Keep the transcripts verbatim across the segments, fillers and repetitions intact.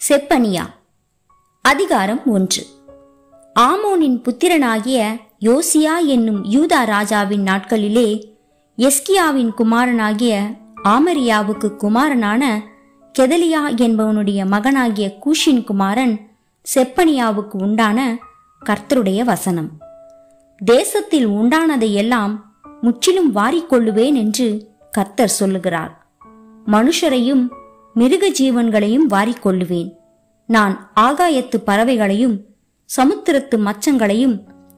செப்பனியா. அதிகாரம் ஒன்று. ஆமோனின் புத்திரனாகிய யோசியா என்னும் யூதா ராஜாவின் நாட்களிலே எஸ்கியாவின் குமாரனாகிய ஆமரியாவுக்கு குமாரனான கெதலியா என்பவனுடைய மகனாகிய கூஷின் குமாரன் செப்பனியாவுக்கு உண்டான கர்த்தருடைய வசனம். தேசத்தில் உண்டானதையெல்லாம் முற்றிலும் வாரிக்கொள்ளுவேன் என்று கர்த்தர் சொல்லுகிறார். மனுஷரையும் மிருக ஜீவன்களையும் வாரிக்கொள்ளுவேன். நான் ஆகாயத்து பறவைகளையும் சமுத்திரத்து மச்சங்களையும்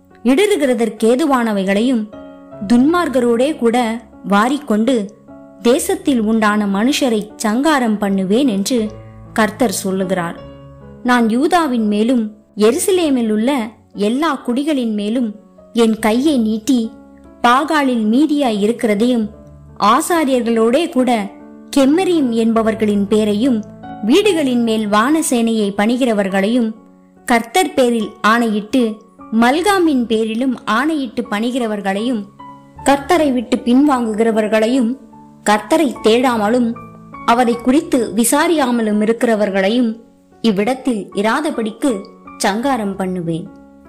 இடறுகிறதற்கேதுவானவைகளையும் துன்மார்கரோடே கூட வாரிக்கொண்டு தேசத்தில் உண்டான மனுஷரை சங்காரம் பண்ணுவேன் என்று கர்த்தர் சொல்லுகிறார். நான் யூதாவின் மேலும் எருசலேமில் உள்ள எல்லா குடிகளின் மேலும் என் கையை நீட்டி பாகாலில் மீதியாய் இருக்கிறதையும் ஆசாரியர்களோடே கூட கெம்மரீம் என்பவர்களின் பேரையும் வீடுகளின் மேல் வானசேனையை பணிகிறவர்களையும் கர்த்தர் பேரில் ஆணையிட்டு மல்காமின் பேரிலும் ஆணையிட்டு பணிகிறவர்களையும் கர்த்தரை விட்டு பின்வாங்குகிறவர்களையும் கர்த்தரை தேடாமலும் அவரை குறித்து விசாரியாமலும் இருக்கிறவர்களையும் இவ்விடத்தில் இராதபடிக்கு சங்காரம் பண்ணுவேன்.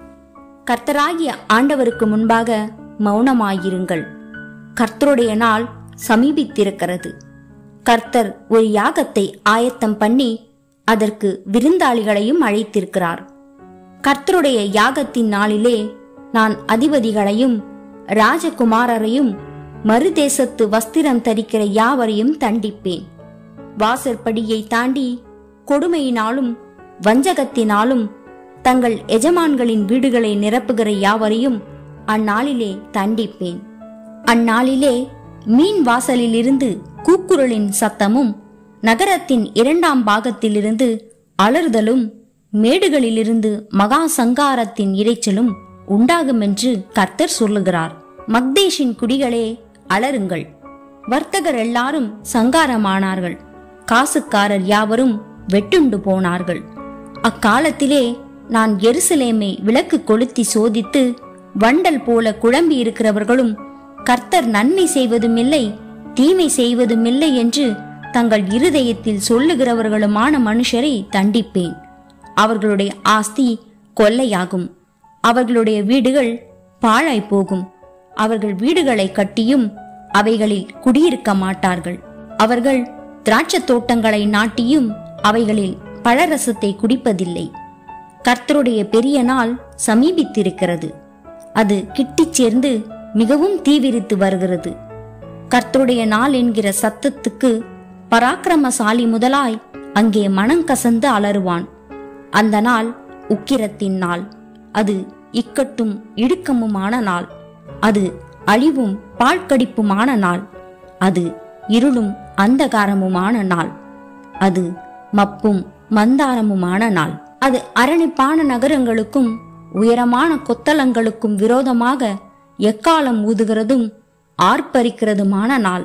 கர்த்தராகிய ஆண்டவருக்கு முன்பாக மௌனமாயிருங்கள். கர்த்தருடைய நாள் சமீபித்திருக்கிறது. கர்த்தர் ஒரு யாகத்தை ஆயத்தம் பண்ணி அதற்கு விருந்தாளிகளையும் அழைத்திருக்கிறார். கர்த்தருடைய யாகத்தின் நாளிலே நான் அதிபதிகளையும் ராஜகுமாரரையும் மறுதேசத்து வஸ்திரம் தரிக்கிற யாவரையும் தண்டிப்பேன். வாசற்படியை தாண்டி கொடுமையினாலும் வஞ்சகத்தினாலும் தங்கள் எஜமான்களின் வீடுகளை நிரப்புகிற யாவரையும் அந்நாளிலே தண்டிப்பேன். அந்நாளிலே மீன் வாசலிலிருந்து கூக்குரலின் சத்தமும் நகரத்தின் இரண்டாம் பாகத்திலிருந்து அலறுதலும் மேடுகளிலிருந்து மகா சங்காரத்தின் இரைச்சலும் உண்டாகும் என்று கர்த்தர் சொல்லுகிறார். மக்தேஷின் குடிகளே அலறுங்கள். வர்த்தகர் எல்லாரும் சங்காரமானார்கள். காசுக்காரர் யாவரும் வெட்டுண்டு போனார்கள். அக்காலத்திலே நான் எருசலேமை விளக்கு கொளுத்தி சோதித்து வண்டல் போல குழம்பி இருக்கிறவர்களும் கர்த்தர் நன்மை செய்வதும் இல்லை தீமை செய்வதும் இல்லை என்று தங்கள் இருதயத்தில் சொல்லுகிறவர்களுமான மனுஷரை தண்டிப்பேன். அவர்களுடைய ஆஸ்தி கொள்ளையாகும். அவர்களுடைய வீடுகள் பாழாய் போகும். அவர்கள் வீடுகளை கட்டியும் அவைகளில் குடியிருக்க மாட்டார்கள். அவர்கள் திராட்சை தோட்டங்களை நாட்டியும் அவைகளில் பழரசத்தை குடிப்பதில்லை. கர்த்தருடைய பெரிய நாள் சமீபித்திருக்கிறது. அது கிட்டிச் சேர்ந்து மிகவும் தீவிரித்து வருகிறது. கர்த்தருடைய நாள் என்கிற சத்தத்துக்கு பராக்கிரமசாலி முதலாய் அங்கே மனங்கசந்து அலறுவான். அந்த நாள் உக்கிரத்தின் நாள். அது இக்கட்டும் இடுக்கமுமான நாள். அது அழிவும் பாழ்கடிப்புமான நாள். அது இருளும் அந்தகாரமுமான நாள். அது மப்பும் மந்தாரமுமான நாள். அது அரணிப்பான நகரங்களுக்கும் உயரமான கொத்தளங்களுக்கும் விரோதமாக எக்காலம் ஊதுகிறதும் ஆர்ப்பரிக்கிறதுமான நாள்.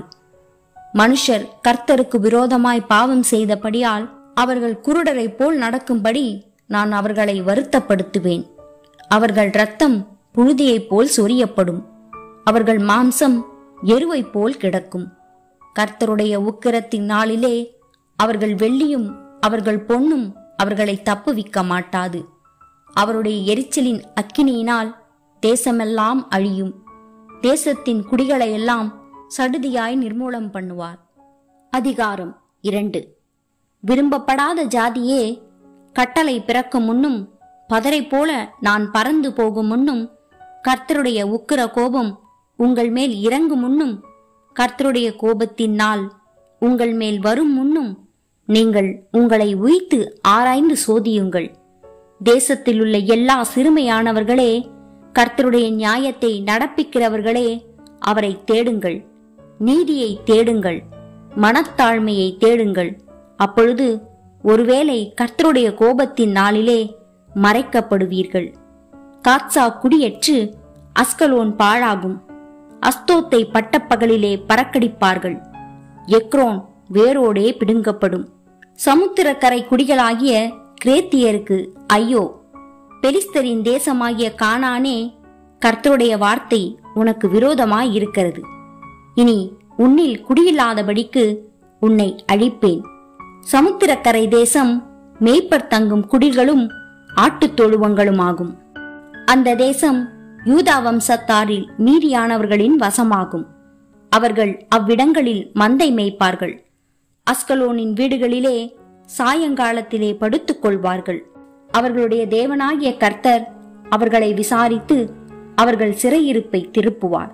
மனுஷர் கர்த்தருக்கு விரோதமாய் பாவம் செய்தபடியால் அவர்கள் குருடரை போல் நடக்கும்படி நான் அவர்களை வருத்தப்படுத்துவேன். அவர்கள் இரத்தம் புழுதியைப் போல் சொரியப்படும். அவர்கள் மாம்சம் எருவை போல் கிடக்கும். கர்த்தருடைய உக்கிரத்தின் நாளிலே அவர்கள் வெள்ளியும் அவர்கள் பொன்னும் அவர்களை தப்புவிக்க மாட்டாது. அவருடைய எரிச்சலின் அக்கினியினால் தேசமெல்லாம் அழியும். தேசத்தின் குடிகளையெல்லாம் சடுதியாய் நிர்மூலம் பண்ணுவார். அதிகாரம் இரண்டு. விரும்பப்படாத ஜாதியே, கட்டளை பிறக்கும் முன்னும் பதரை போல நான் பறந்து போகும் முன்னும் கர்த்தருடைய உக்கிர கோபம் உங்கள் மேல் இறங்கும் முன்னும் கர்த்தருடைய கோபத்தின் நாள் உங்கள் மேல் வரும் முன்னும் நீங்கள் உங்களை உய்த்து ஆராய்ந்து சோதியுங்கள். தேசத்தில் உள்ள எல்லா சிறுமையானவர்களே, கர்த்தருடைய நியாயத்தை நடப்பிக்கிறவர்களே, அவரை தேடுங்கள். நீதியை தேடுங்கள். மனத்தாழ்மையை தேடுங்கள். அப்பொழுது ஒருவேளை கர்த்தருடைய கோபத்தின் நாளிலே மறைக்கப்படுவீர்கள். காத்சா குடியேற்று அஸ்கலோன் பாழாகும். அஸ்தோத்தை பட்டப்பகலிலே பறக்கடிப்பார்கள். எக்ரோன் வேரோடே பிடுங்கப்படும். சமுத்திரக்கரை குடிகளாகிய கிரேத்தியருக்கு ஐயோ! பெலிஸ்தரின் தேசமாகிய கானானே, கர்த்தருடைய வார்த்தை உனக்கு விரோதமாய் இருக்கிறது. இனி உன்னில் குடியில்லாதபடிக்கு உன்னை அழிப்பேன். சமுத்திரக்கரை தேசம் மேய்ப்பர் தங்கும் குடில்களும் ஆட்டுத் தொழுவங்களுமாகும். அந்த தேசம் யூதா வம்சத்தாரில் மீதியானவர்களின் வசமாகும். அவர்கள் அவ்விடங்களில் மந்தை மேய்ப்பார்கள். அஸ்கலோனின் வீடுகளிலே சாயங்காலத்திலே படுத்துக் கொள்வார்கள். அவர்களுடைய தேவனாகிய கர்த்தர் அவர்களை விசாரித்து அவர்கள் சிறையிருப்பை திருப்புவார்.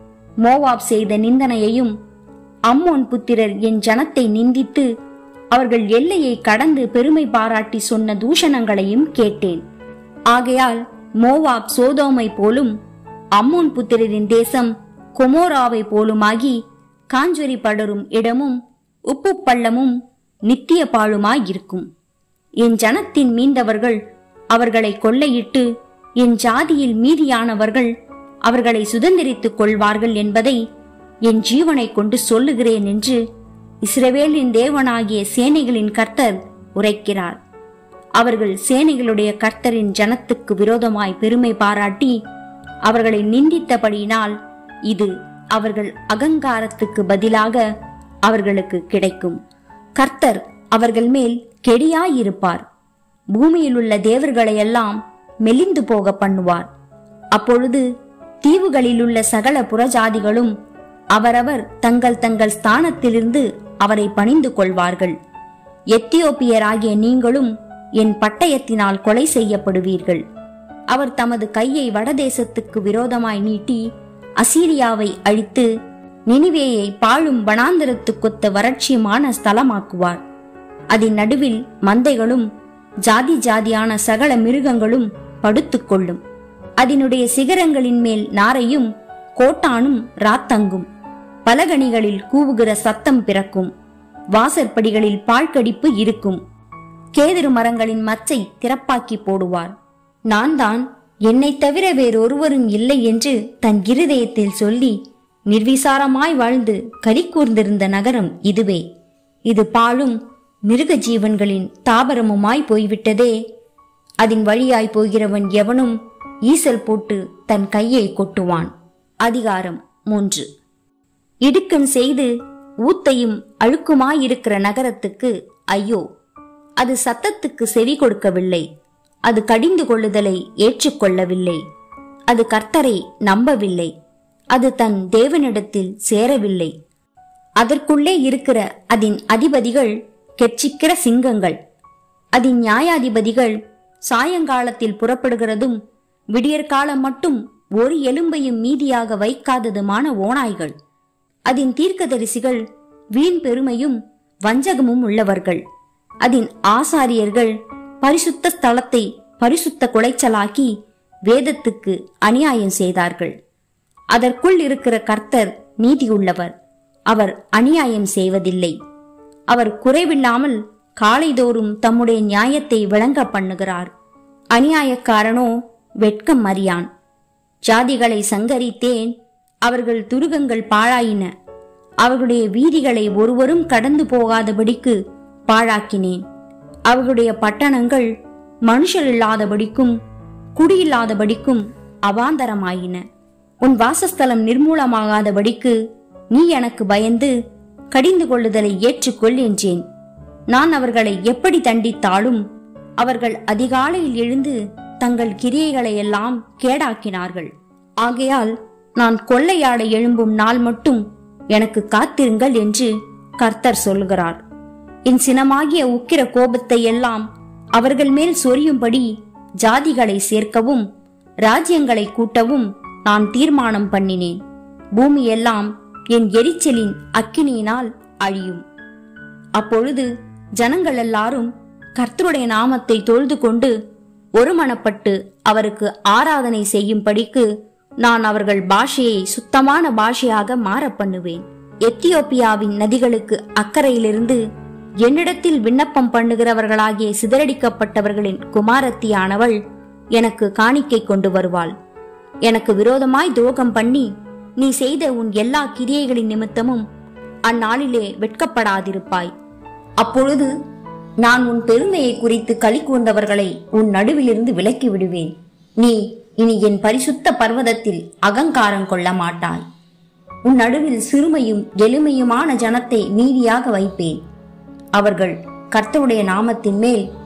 மோவாப் செய்த நிந்தனையையும் அம்மோன் புத்திரர் என் ஜனத்தை நிந்தித்து அவர்கள் எல்லையை கடந்து பெருமை பாராட்டி சொன்ன தூஷணங்களையும் கேட்டேன். ஆகையால் மோவாப் சோதோமை போலும் அம்மோன் புத்திரரின் தேசம் கொமோராவை போலுமாகி காஞ்சொரி படரும் இடமும் உப்பு பள்ளமும் நித்திய பாழுமாயிருக்கும். என் ஜனத்தின் மீந்தவர்கள் அவர்களை கொள்ளையிட்டு என் ஜாதியில் மீதியானவர்கள் அவர்களை சுதந்திரித்துக் கொள்வார்கள் என்பதை என் ஜீவனை கொண்டு சொல்லுகிறேன் என்று இஸ்ரவேலின் தேவனாகிய சேனைகளின் கர்த்தர் உரைக்கிறார். அவர்கள் சேனைகளுடைய கர்த்தரின் ஜனத்துக்கு விரோதமாய் பெருமை பாராட்டி அவர்களை நிந்தித்தபடியினால் இது அவர்கள் அகங்காரத்துக்கு பதிலாக அவர்களுக்கு கிடைக்கும். கர்த்தர் அவர்கள் மேல் கெடியாயிருப்பார். பூமியில் உள்ள தேவர்களையெல்லாம் மெலிந்து போக பண்ணுவார். அப்பொழுது தீவுகளிலுள்ள சகல புறஜாதிகளும் அவரவர் தங்கள் தங்கள் ஸ்தானத்திலிருந்து அவரை பணிந்து கொள்வார்கள். எத்தியோப்பியராகிய நீங்களும் என் பட்டயத்தினால் கொலை செய்யப்படுவீர்கள். அவர் தமது கையை வடதேசத்துக்கு விரோதமாய் நீட்டி அசீரியாவை அழித்து நினிவேயை பாழும் வனாந்தரத்துக்கொத்த வறட்சியுமான ஸ்தலமாக்குவார். அதன் நடுவில் மந்தைகளும் ஜாதி ஜாதியான சகல மிருகங்களும் படுத்துக்கொள்ளும். அதனுடைய சிகரங்களின் மேல் நாரையும் கோட்டானும் ராத்தங்கும். பலகணிகளில் கூவுகிற சத்தம் பிறக்கும். வாசற்படிகளில் பாழ்கடிப்பு இருக்கும். கேதுரு மரங்களின் மச்சை திறப்பாக்கி போடுவார். நான் தான் என்னை தவிர வேறொருவரும் இல்லை என்று தன் இருதயத்தில் சொல்லி நிர்விசாரமாய் வாழ்ந்து கலி கூர்ந்திருந்த நகரம் இதுவே. இது பாழும் மிருக ஜீவன்களின் தாபரமுமாய் போய்விட்டதே. அதன் வழியாய் போகிறவன் எவனும் ஈசல் போட்டு தன் கையை கொட்டுவான். அதிகாரம் மூன்று. இடுக்கண் செய்து ஊத்தையும் அழுக்குமாயிருக்கிற நகரத்துக்கு ஐயோ! அது சத்தத்துக்கு செவி கொடுக்கவில்லை. அது கடிந்து கொள்ளுதலை ஏற்றுக்கொள்ளவில்லை. அது கர்த்தரை நம்பவில்லை. அது தன் தேவனிடத்தில் சேரவில்லை. அதற்குள்ளே இருக்கிற அதன் அதிபதிகள் கெர்ச்சிக்கிற சிங்கங்கள். அதன் நியாயாதிபதிகள் சாயங்காலத்தில் புறப்படுகிறதும் விடியற்காலம் மட்டும் ஒரு எலும்பையும் மீதியாக வைக்காததுமான ஓநாய்கள். அதன் தீர்க்கதரிசிகள் வீண் பெருமையும் வஞ்சகமும் உள்ளவர்கள். அதன் ஆசாரியர்கள் பரிசுத்த ஸ்தலத்தை பரிசுத்த குலைச்சலாக்கி வேதத்துக்கு அநியாயம் செய்தார்கள். அதற்குள் இருக்கிற கர்த்தர் நீதியுள்ளவர். அவர் அநியாயம் செய்வதில்லை. அவர் குறைவில்லாமல் காலைதோறும் தம்முடைய நியாயத்தை விளங்க பண்ணுகிறார். அநியாயக்காரனோ வெட்கம் அறியான். ஜாதிகளை சங்கரித்தேன், அவர்கள் துருகங்கள் பாழாயின. அவர்களுடைய வீதிகளை ஒருவரும் கடந்து போகாதபடிக்கு பாழாக்கினேன். அவர்களுடைய பட்டணங்கள் மனுஷர் இல்லாதபடிக்கும் குடியில்லாதபடிக்கும் அவாந்தரமாயின. உன் வாசஸ்தலம் நிர்மூலமாகாதபடிக்கு நீ எனக்கு பயந்து கடிந்து கொள்ளுதலை ஏற்றுக்கொள் என்றேன். நான் அவர்களை எப்படி தண்டித்தாலும் அவர்கள் அதிகாலையில் எழுந்து தங்கள் கிரியைகளை எல்லாம் கேடாக்கினார்கள். ஆகையால் நான் கொள்ளையாட எழும்பும் நாள் மட்டும் எனக்கு காத்திருங்கள் என்று கர்த்தர் சொல்கிறார். என் சினமாகிய உக்கிர கோபத்தை எல்லாம் அவர்கள் மேல் சொரியும்படி ஜாதிகளை சேர்க்கவும் ராஜ்யங்களை கூட்டவும் நான் தீர்மானம் பண்ணினேன். பூமியெல்லாம் என் எரிச்சலின் அக்கினியினால் அழியும். அப்பொழுது ஜனங்கள் எல்லாரும் கர்த்தருடைய நாமத்தை தொழுது கொண்டு ஒருமனப்பட்டு அவருக்கு ஆராதனை செய்யும்படிக்கு நான் அவர்கள் பாஷையை சுத்தமான பாஷையாக மாற பண்ணுவேன். எத்தியோப்பியாவின் நதிகளுக்கு அக்கறையிலிருந்து என்னிடத்தில் விண்ணப்பம் பண்ணுகிறவர்களாகிய சிதறடிக்கப்பட்டவர்களின் குமாரத்தியானவள் எனக்கு காணிக்கை கொண்டு வருவாள். எனக்கு விரோதமாய் துரோகம் பண்ணி நீ செய்த உன் எல்லா கிரியைகளின் நிமித்தமும் அந்நாளிலே வெட்கப்படாதிருப்பாய். அப்பொழுது நான் உன் பெருமையை குறித்து களி கூர்ந்தவர்களை உன் நடுவிலிருந்து விலக்கி விடுவேன். நீ இனி என் பரிசுத்த பர்வதத்தில் அகங்காரம் கொள்ள மாட்டாய். உன் நடுவில் சிறுமையும் எளிமையுமான ஜனத்தை மீதியாக வைப்பேன். அவர்கள் கர்த்தருடைய நாமத்தின் மேல்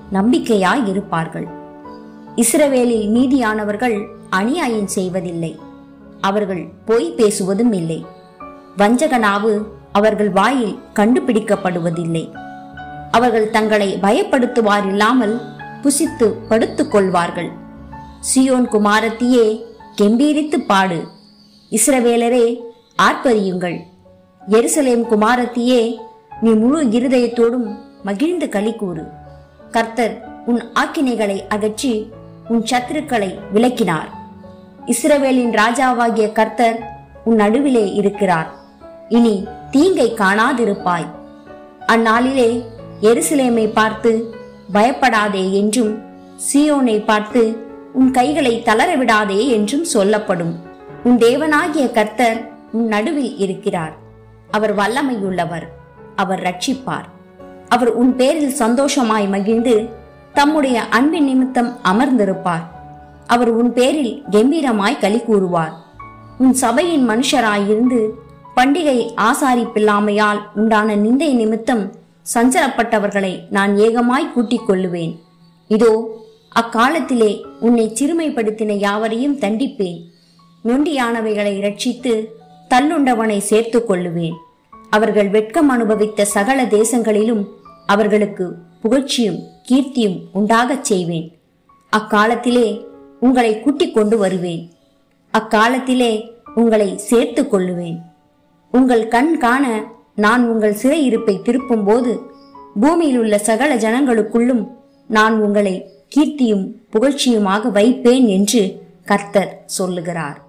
நம்பிக்கையாய் இருப்பார்கள். இஸ்ரவேலில் மீதியானவர்கள் அநியாயம் செய்வதில்லை, அவர்கள் பொய் பேசுவதும் இல்லை. வஞ்சக நாவு அவர்கள் வாயில் கண்டுபிடிக்கப்படுவதில்லை. அவர்கள் தங்களை பயப்படுத்துவார் இல்லாமல் புசித்து படுத்துக் கொள்வார்கள். சியோன் குமாரத்தியே, கெம்பீரித்து பாடு. இஸ்ரவேலரே, ஆர்ப்பரியுங்கள். எருசலேம் குமாரத்தியே, நீ முழு இருதயத்தோடும் மகிழ்ந்து களி கூறு. கர்த்தர் உன் ஆக்கினைகளை அகற்றி உன் சத்துருக்களை விலக்கினார். இஸ்ரவேலின் ராஜாவாகிய கர்த்தர் உன் நடுவிலே இருக்கிறார். இனி தீங்கை காணாதிருப்பாய். அந்நாளிலே எருசலேமை பார்த்து பயப்படாதே என்றும், சீயோனை பார்த்து உன் கைகளை தளரவிடாதே என்றும் சொல்லப்படும். உன் தேவனாகிய கர்த்தர் உன் நடுவில் இருக்கிறார். அவர் வல்லமையுள்ளவர், அவர் ரட்சிப்பார். அவர் உன் பேரில் சந்தோஷமாய் மகிழ்ந்து தம்முடைய அன்பின் நிமித்தம் அமர்ந்திருப்பார். அவர் உன் பேரில் கம்பீரமாய் களி கூறுவார். உன் சபையின் மனுஷராயிருந்து பண்டிகை ஆசாரிப்பில்லாமையால் உண்டான நிந்தை நிமித்தம் சஞ்சலப்பட்டவர்களை நான் ஏகமாய் கூட்டிக் கொள்ளுவேன். இதோ, அக்காலத்திலே உன்னை சிறுமைப்படுத்தின யாவரையும் தண்டிப்பேன். நொண்டியானவைகளை இரட்சித்து தள்ளுண்டவனை சேர்த்து கொள்ளுவேன். அவர்கள் வெட்கம் அனுபவித்த சகல தேசங்களிலும் அவர்களுக்கு புகழ்ச்சியும் கீர்த்தியும் உண்டாகச் செய்வேன். அக்காலத்திலே உங்களை கூட்டிக் கொண்டு வருவேன். அக்காலத்திலே உங்களை சேர்த்து கொள்ளுவேன். உங்கள் கண் காண நான் உங்கள் சிறையிருப்பை திருப்பும் போது பூமியில் உள்ள சகல ஜனங்களுக்குள்ளும் நான் உங்களை கீர்த்தியும் புகழ்ச்சியுமாக வைப்பேன் என்று கர்த்தர் சொல்லுகிறார்.